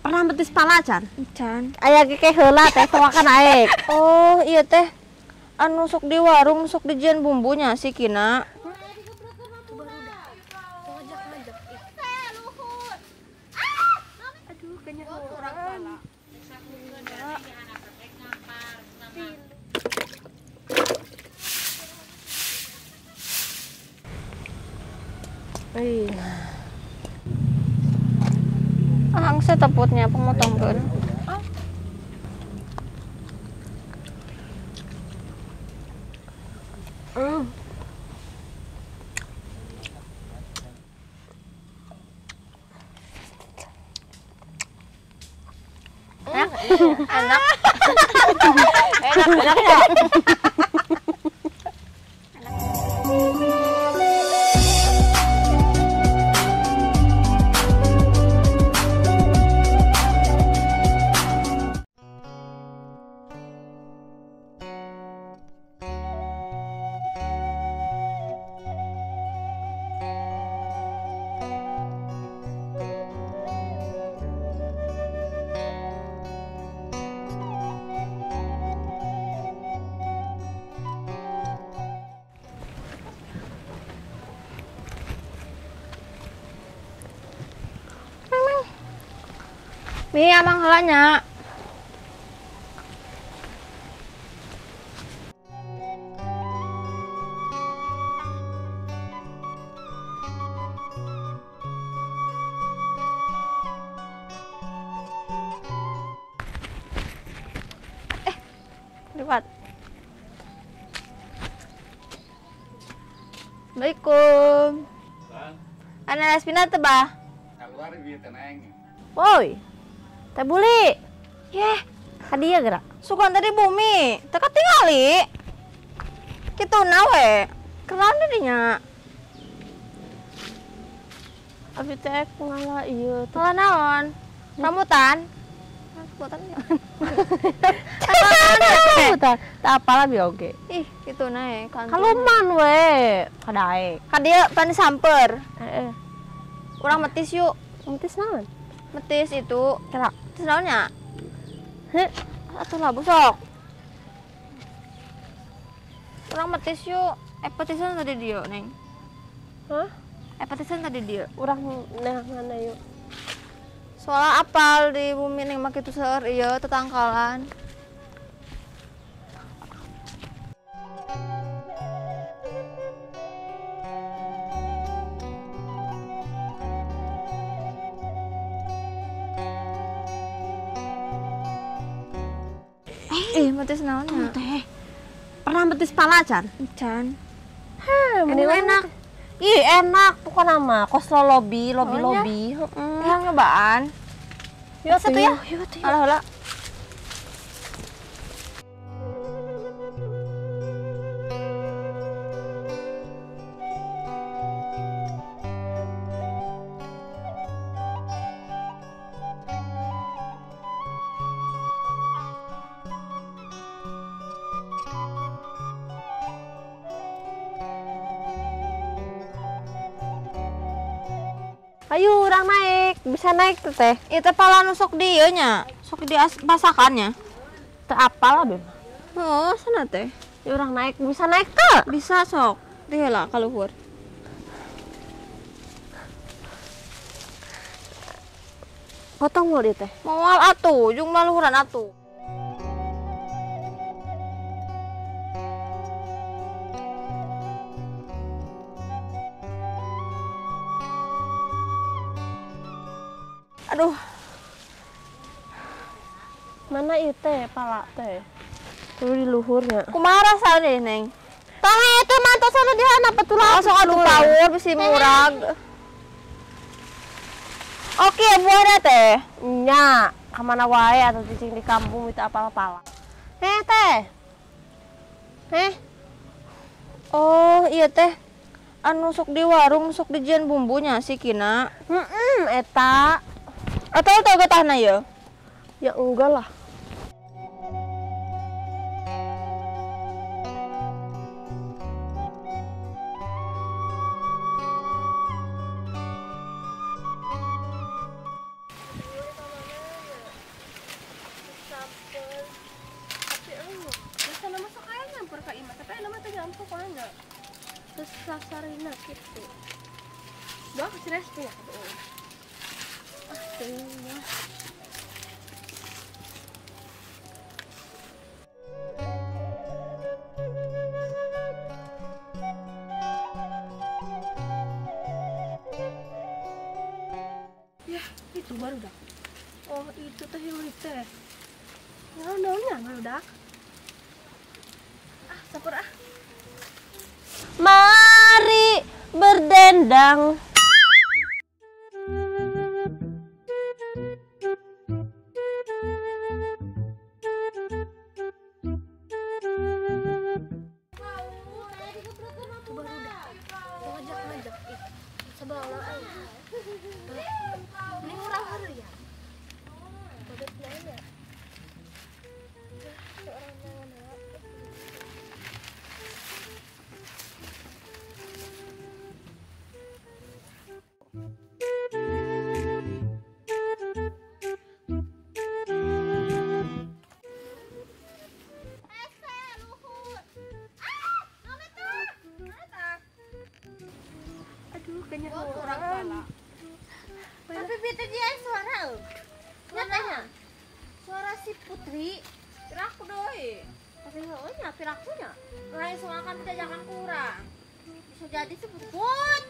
pernah betis pala can? Can. Aya ge ke heula teh makan aek. Oh, iya teh. Anu sok di warung sok dijian bumbunya si Kina. Angsa teputnya pemotongkeun. Enak. Enak ya. Mi amang heulanya. Liwat. Assalamualaikum. Ana Laspina teh bah? Keluar ieu teneng. Woi. Teh buli. Yeh, hadiah gerak. Sugan tadi bumi, teka tingali. Kitu nawe. Kenaon dinya? Abi teh ngala ieu. Salah naon? Rambutan. Rambutan. Rambutan. Teu apalah bi oge. Ih, kitu nae kan. Kaluman we, kadaek. Ka dieu pan disamper. Heeh. Urang metis yuk. Entis naon? Metis itu. Kira. Metis naonnya? Heh, Atuh lah busok. Urang metis yuk. Petisan tadi dia, Neng. hah? Petisan tadi dia. Urang neangan yuk. Soalnya apal di bumi Neng mah kitu seueur ieu tetangkalan. Metis naonnya? Teh. Pernah betis pala can? Can. Ini enak. Ih, enak pokoknya mah. Kos lobby. Yang nyobaan. Yuk Satu ya? Yuk. Alah alah. Ayo orang naik, bisa naik tuh teh. Itu pala nu sok dieu nya, sok di masakannya. Teu apalah beb. Oh, sana teh. Ya orang naik, bisa naik teh. Bisa sok. Diheula ka luhur. Potong mau dia teh. Moal atuh, jeung maluhuran atuh. Aduh, Mana ieu teh pala teh? Tuh di luhurnya. kumaha rasana Neng? Tah eta mah tos anu di hana petulah. Sok atuh pawur bisi murag. Oke, buah teh. Nya, kamana wae atau cicing di kampung itu apa-apa. Teh. Oh, iya teh. Anu sok di warung sok dijian bumbunya si Kina. Eta. Atau tau getahna ya? Ya enggak lah. mana? Sesasarina gitu. Doa keceres punya tuh. Ah, tuh. Ya, itu baru dah. Oh, itu teh Yuli teh. Naonnya baru dah. Ah, sabar ah. Mari berdendang. Ngajak-ngajak sebelah ini orang hari ya. Badat lainnya. Seorang mana? Aduh, kayaknya orang pala. Tapi bete dia suara. Nyatanya. Suara si Putri. Piraku doi. Tapi heunya pirakunya. Lain soalkan jajakan kurang. Bisa jadi sebut Put.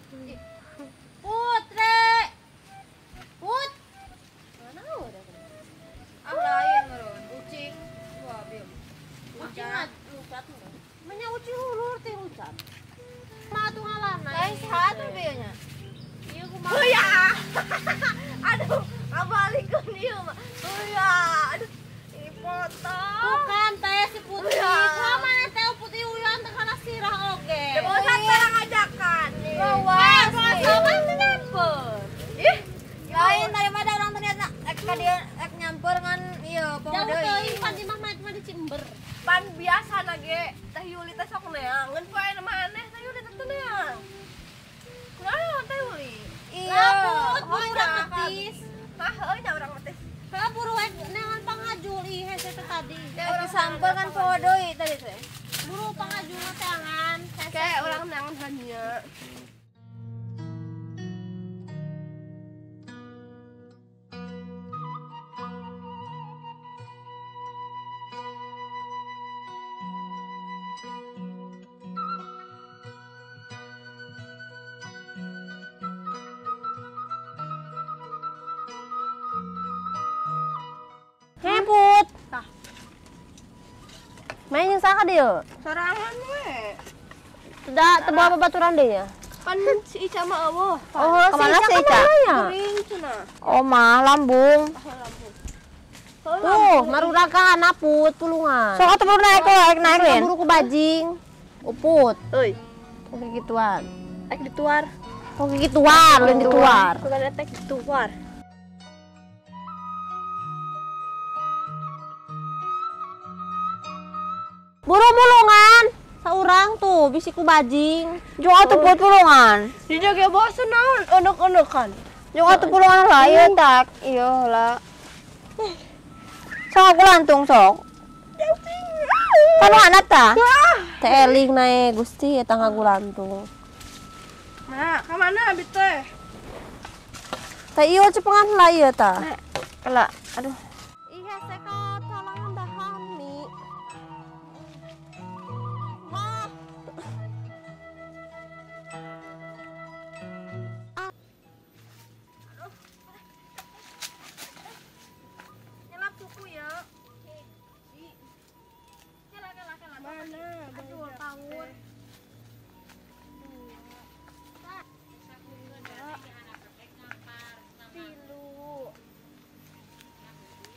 Putre. Put. Mana udah. Ah lain meureun, ucing. Wah, bieu. Ucing lucat. Menya ucing hulur teh lucat. Matu ngalana. Lain satu bieunya. Ieu kumaha? Oh ya. Aduh, ngabalikeun ieu mah. Oh ya. Aduh. Ini foto. Bukan teh si Putri. Ya. Kumaha teh Putri uyan teh kana sirah oge. Bosan sareng ajakan. Bawas. Sama teh nyamper. Ih, Lain daripada orang ternyata ka dia nyamper ngan ieu poho Jauh deui. teuing pan di mah mah di Cimber. pan biasa na ge. Teh Yuli teh sok neang. Ngeun poe na maneh teh Yuli teh neang. Naon teh Yuli? Iya. Laput, Oh, urang iya. ketis. Hah, heuh nya urang teh. Heeh, buru we neangan pangajul ih hese teh tadi. Eki sampel kan poho deui tadi teh. Buru pangajul teh angan. Kayak urang neangan hanya. Heput. Main yang saka dia. Sorangan we. Tidak tebawa babaturan dia. Pan si Ica mah eueuh. Oh, kemana si Ica? Kuring cenah. Oh, mah lambung. Tuh, marurakan naput pulungan. Sok atuh naik Len. Buru ku bajing. Uput. Euy, Oke gituan. ek dituar. Oke gituan, lain dituar. Bukan etek dituar. Buru pulungan. Saurang tuh bisi ku bajing. Jong atuh put pulungan. Di jaga bosan naon ondok-ondokan. Jong atuh pulungan lah ieu tak. Ieu lah. Sok aku lantung sok. Kalau anak ta? Teh eling nae Gusti eta ngagulantung. Nah, ka mana abi teh? Teh ieu cepengan lah ieu ta. Kala, aduh. Ih hese ka talangan dahani. Wah. Nyelap suku ya. Mana? Aduh, tahun. Tilu.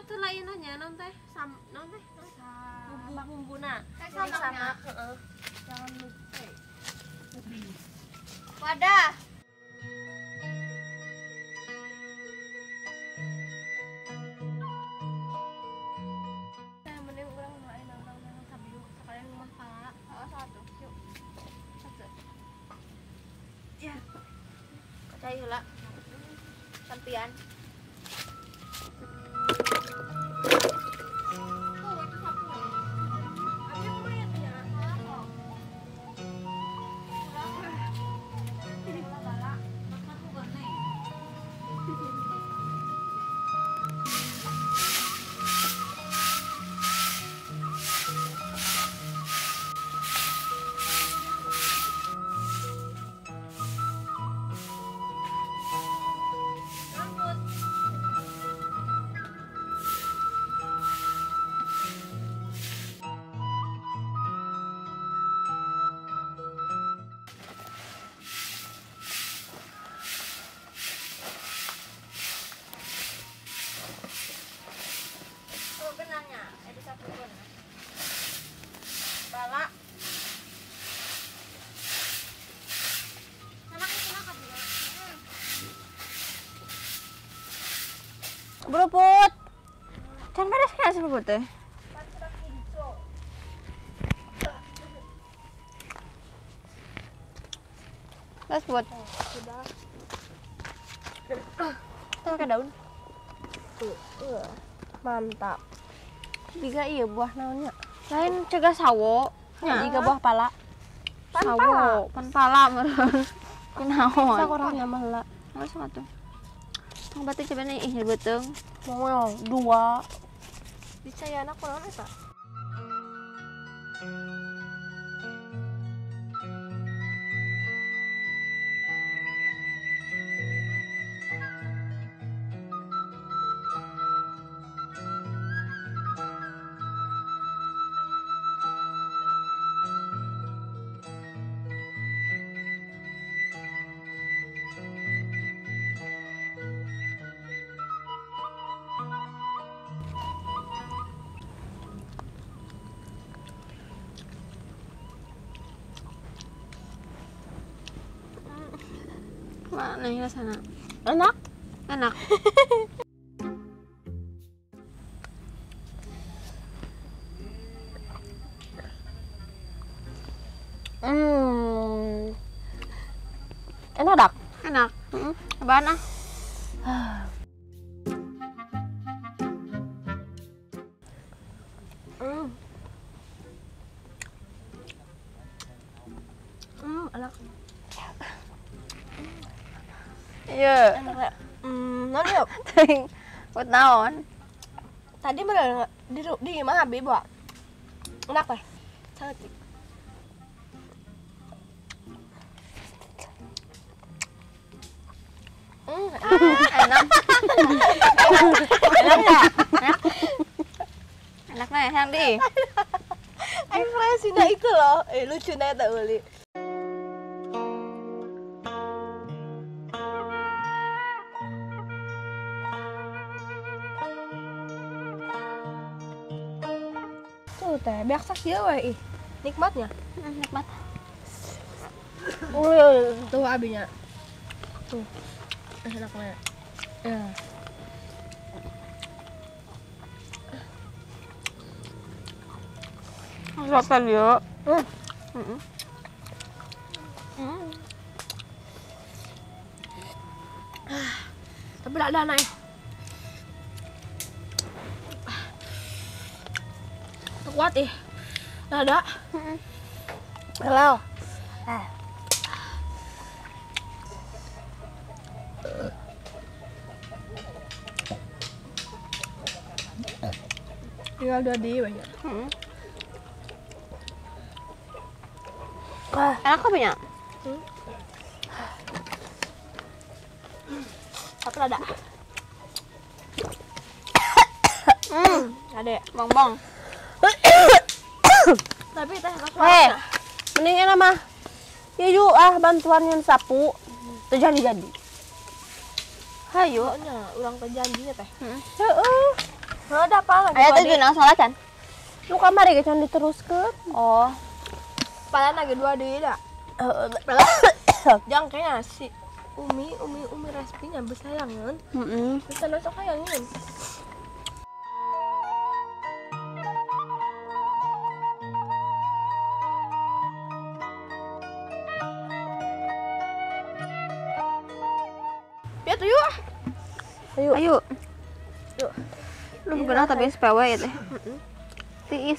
tuh lain nanya non teh non teh Bumbu-bumbuna. Sama. Sama. Jangan lupa. Wadah. Mending urang main nonton sabiu sekalian rumah pala. Satu. Yuk. Satu. Ya. Kacai heula. Sampian. Benarnya, ada satu pun. Bala. Anak itu makan juga. Bro Put. Can beres kan si Put teh? Las Put. Sudah. Tuh ke daun. Mantap. Jika iya buah naonnya. Lain cegah sawo. Jika buah pala. Sawo, pan pala meureun. Kunaon? Sakurangnya mah heula. Geus atuh. Tong batu coba nih ih beuteung. Mau 2. Dicayana kunaon eta? Mana ya sana? Enak. Enak. Enak dak. Enak. Apaan ah? Enak. Iya. Enak ya. Naon yuk? Teuing. Buat naon? Tadi bener di mah Habib, Wak. Enak teh. Cantik. Enak. Enak ya? Enak nih, yang di. Ekspresinya itu loh. Lucu nih tak uli. Tuh teh, biak sakia we ih. Nikmatnya. Nikmat. Tuh abinya. Tuh. Enaknya. Ya. Rasa dia. Tapi ada naik. Kuat ih. Ada. Halo. Tinggal 2 di banyak. Enak kok punya? Tapi ada. Ada. Bong-bong. Tapi teh enak Hei, banget. mending enak mah. Ya yuk bantuannya sapu. Tuh jadi. Hayu. Pokoknya ulang ke janjinya teh. Heeh. Ada apa lagi? Aya teh geuna salah can. Lu kamari ge can diteruskeun. Oh. Pala lagi 2 deui da. Jang kayaknya si Umi Respinya besayangan. Heeh. Bisa masuk hayangin. Ya tuh yuk. Ayo. Yuk. Lu geuna tapi SPW ya teh. Tiis.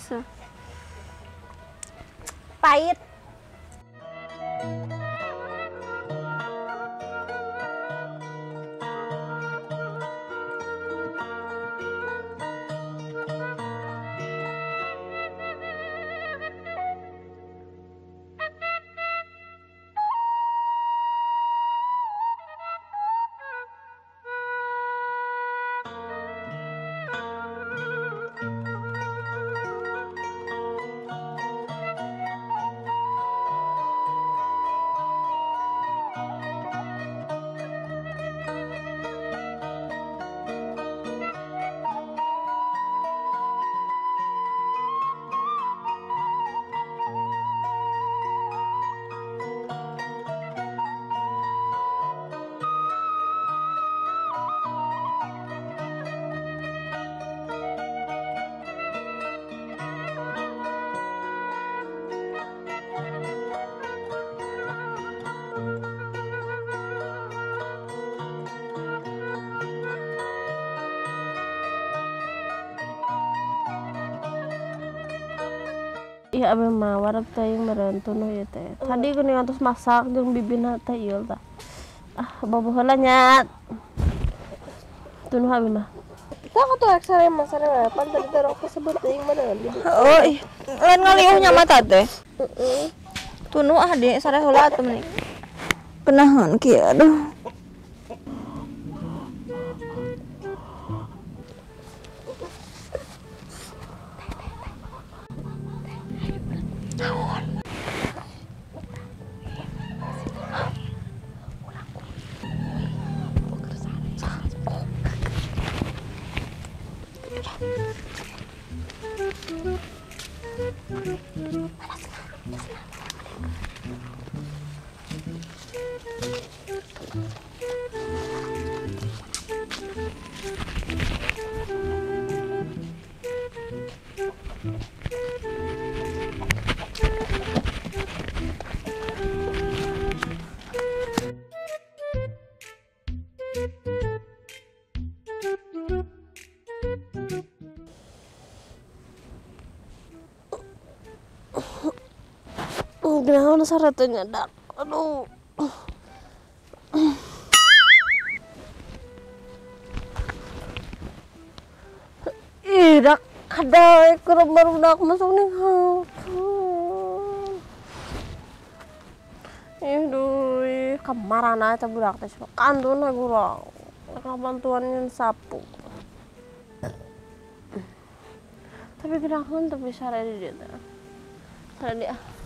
Pahit. Iya abis mah warap teh yang meren tunuh ya teh. Tadi gini ngantos masak jeung bibina teh ieu tah. Ah boboh heula nya. Tunuh abis mah. Kita atuh rek sare mah sare pan tadi teh rok disebut teuing meureun. Oh, lain ngaliuh nya mata teh. Tunuh ah de sare heula atuh meni. Kenahan kieu aduh. Ginaon saratnya dak. Aduh. Ih, dak kada keur barudak masuk ning Ih, kamarana teh budak teh kanduna gurang. Kabantuan nyeun sapu. Tapi gedakeun teu bisa di dieu teh. Sare dia.